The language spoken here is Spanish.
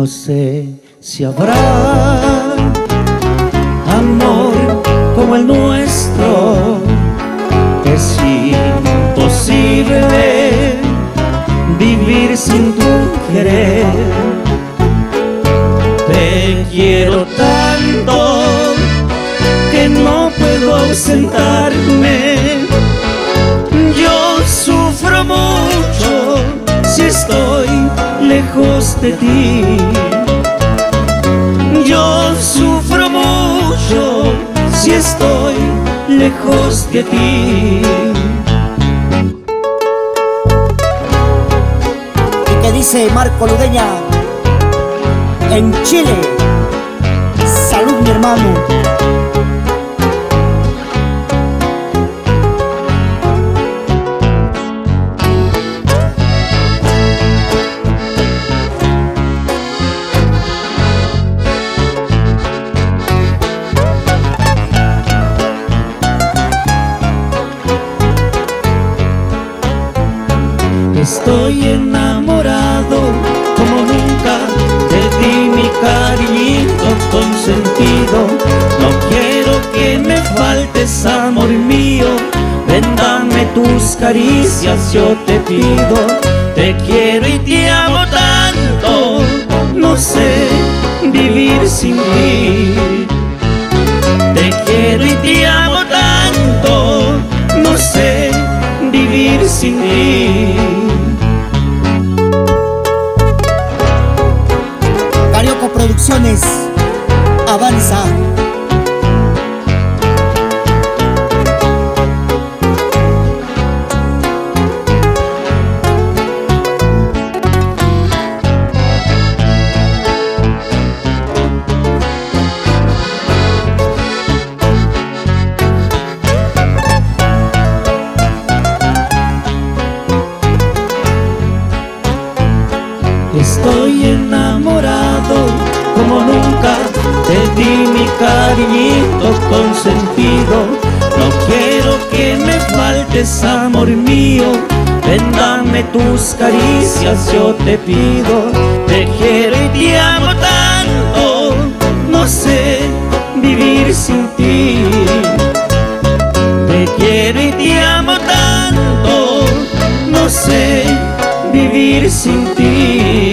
No sé si habrá amor como el nuestro. Es imposible vivir sin tu querer. Te quiero tanto que no puedo ausentarme. Yo sufro mucho si estoy lejos de ti. Yo sufro mucho si estoy lejos de ti. ¿Y qué dice Marco Ludeña? En Chile, salud mi hermano. Estoy enamorado como nunca, te di mi cariñito consentido. No quiero que me faltes, amor mío. Ven, dame tus caricias, yo te pido. Te quiero y te amo tanto, no sé vivir sin ti. Te quiero y te amo tanto, no sé vivir sin ti. Carioca Producciones, avanza. Estoy enamorado como nunca, te di mi cariñito consentido. No quiero que me faltes, amor mío. Ven, dame tus caricias, yo te pido. Te quiero y te amo tanto, no sé vivir sin ti. Te quiero y te amo tanto, no sé vivir sin ti.